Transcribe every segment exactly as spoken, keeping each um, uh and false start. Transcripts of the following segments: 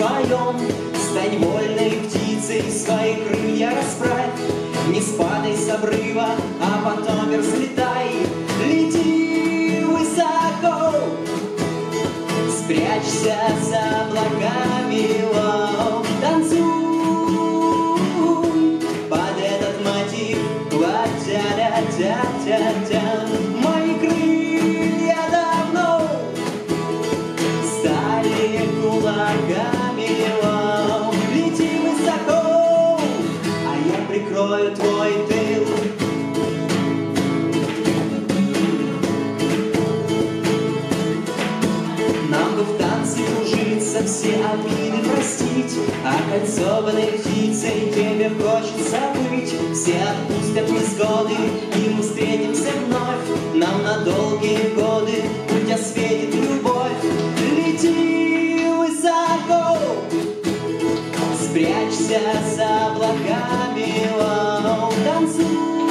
своем. Стань вольной птицей, свои крылья расправь. Не спадай с обрыва, а потом взлетай. Лети высоко, спрячься за облаками, воу. Танцуй под этот мотив. Ва-тя-тя-тя-тя-тя. Мои крылья давно стали кулаками, воу. Лети высоко, а я прикрою твой тыл. Нам бы в танце кружиться, все обиды простить, а кольцованной птицей тебе хочется быть. Все отпустят невзгоды, и мы встретимся вновь. Нам на долгие годы путь осветит любовь. Лети высоко, спрячься за облаками, воу. Танцуй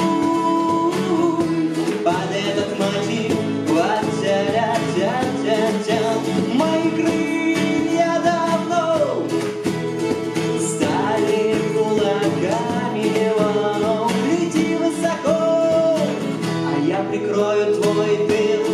под этот мотив. Ва-тя-тя-тя-тя. Мои крылья давно стали кулаками, воу. Лети высоко, а я прикрою твой тыл.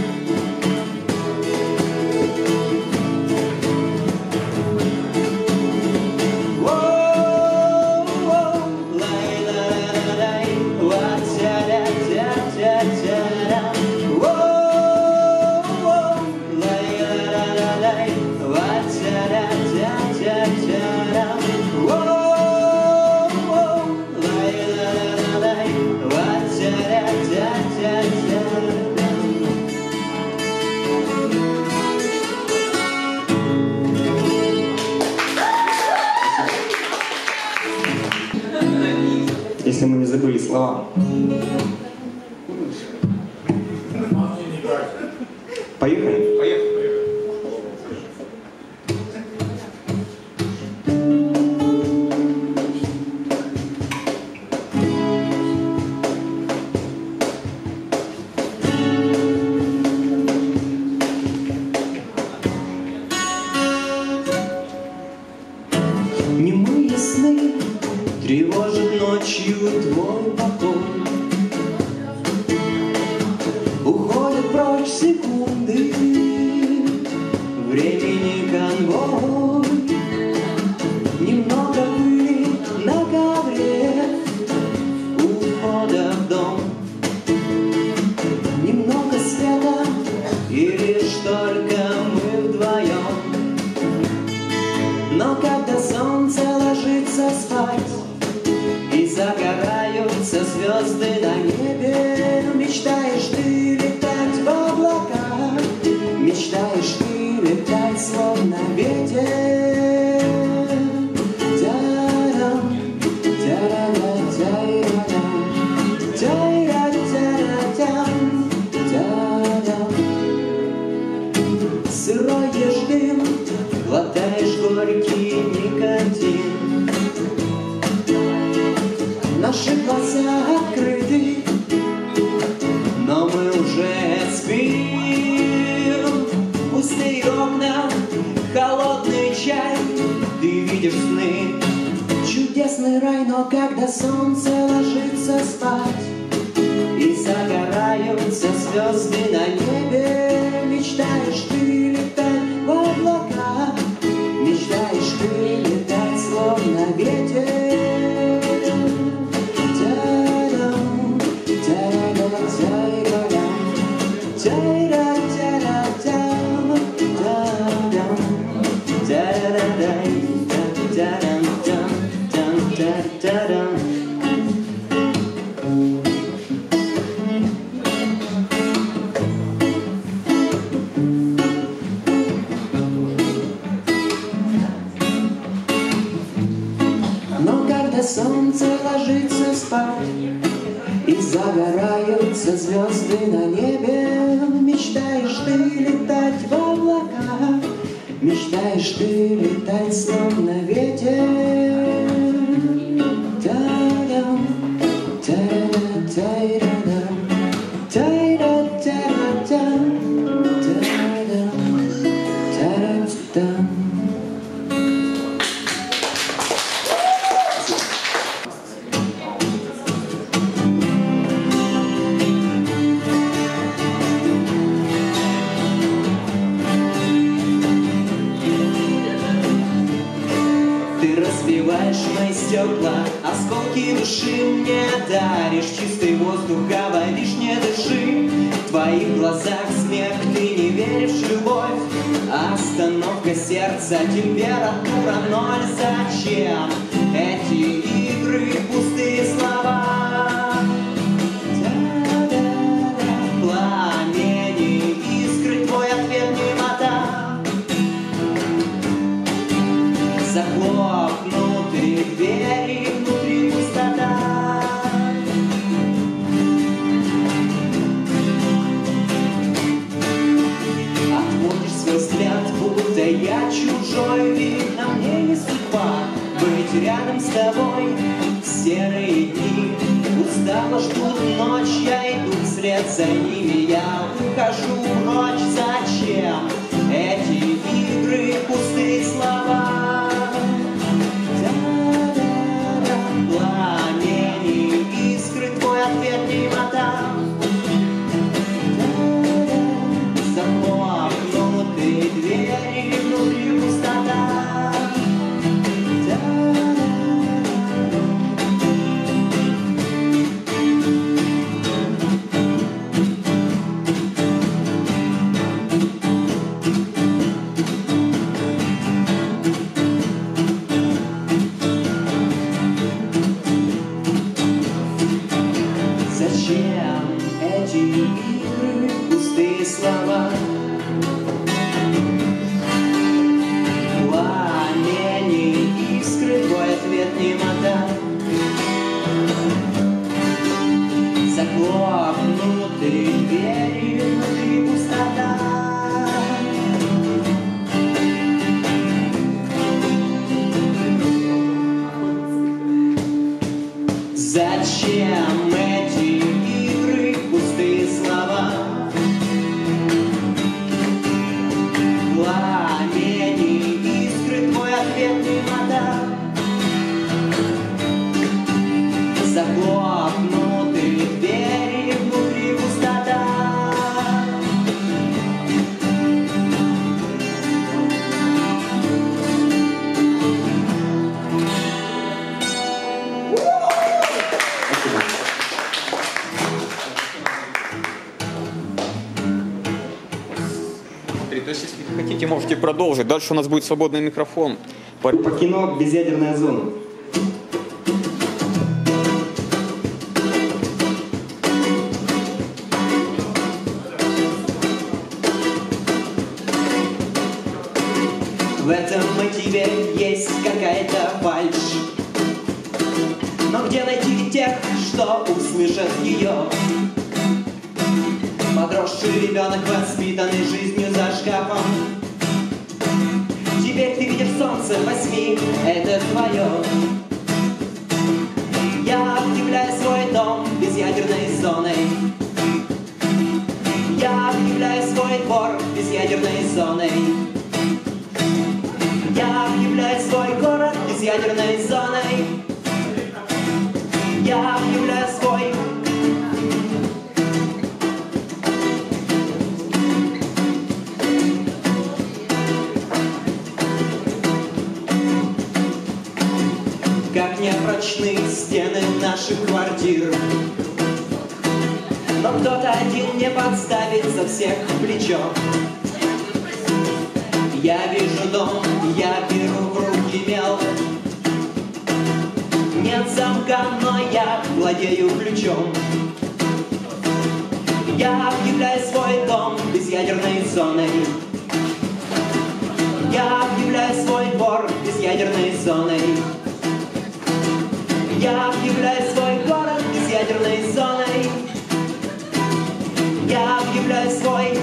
Если мы не забыли слова. Поехали? Поехали. Немые сны тревожит ночью твой покой. Уходят прочь секунды, времени конвой. Немного пыли на ковре у входа в дом. Немного света, и лишь только мы вдвоем. Но когда солнце ложится спать и загораются звезды на небе, мечтаешь ты летать в облаках, мечтаешь ты летать словно ветер. Тя-рам, тя-ра-ра-тя-ра-рам, тя-ра-тя-ра-тям, тя-рам. Сырой ешь дым, глотаешь горький никотин. Наши глаза открыты, но мы уже спим. Пустые окна, холодный чай, ты видишь сны. Чудесный рай, но когда солнце ложится спать и загораются звезды на небе, мечтаешь ты летать в облаках, мечтаешь ты летать словно ветер. Тя-рам, тя-ра-ра-тя-ра-рам, тя-ра-тя-ра-тям, тя-рам, тя-ра-ра-тя-тя-рам, тя-тя-рам. Солнце ложится спать и загораются звезды на небе, мечтаешь ты летать в облаках, мечтаешь ты летать словно ветер. Та-дам, та-ра-та-ра-дам, та-ра-та-ра-дам, та-дам, та-ра-та-дам. разбиваешь мои стекла, осколки души мне даришь, чистый воздух, говоришь, не дыши. В твоих глазах смех, ты не веришь в любовь, остановка сердца, температура ноль. Зачем эти игры, пустые слова? Пламени, искры, твой ответ немота. Захлопнутые двери, внутри пустота. Отводишь свой взгляд, будто я чужой. Видно, мне не судьба быть рядом с тобой. Серые дни устало ждут ночь, я иду вслед за ними, я ухожу прочь. Зачем эти игры, пустые слова? Пламени, искры, твой ответ немота. Захлопнутые двери, внутри пустота. Зачем эти игры, пустые слова? Пламени, искры, твой ответ немота. Захлопнутые двери, внутри пустота. Зачем эти игры, пустые слова? Пламени, искры, твой ответ немота. Захлопнутые двери, внутри пустота. То есть, если вы хотите, можете продолжить. Дальше у нас будет свободный микрофон. По, по кино «Безъядерная зона». В этом мотиве есть какая-то фальшь. Но где найти тех, что услышат ее? Подросший ребенок, воспитанный жизнью за шкафом. Теперь ты видишь солнце, возьми, это твое. Я объявляю свой дом безъядерной зоной. Я объявляю свой двор безъядерной зоной. Я объявляю свой город безъядерной зоной. Я объявляю свой... Как непрочны стены наших квартир, но кто-то один не подставится всех в плечо. Я вижу дом, я беру в руки мел. Нет замка, но я владею ключом. Я объявляю свой дом безъядерной зоной. Я объявляю свой двор безъядерной зоной. Я объявляю свой город безъядерной зоной. Я объявляю свой...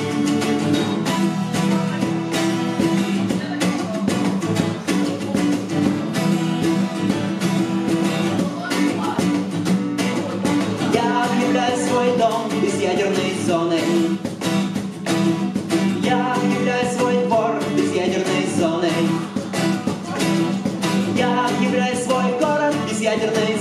Я объявляю свой дом безъядерной зоной. Я объявляю свой двор безъядерной зоной. Я объявляю свой город безъядерной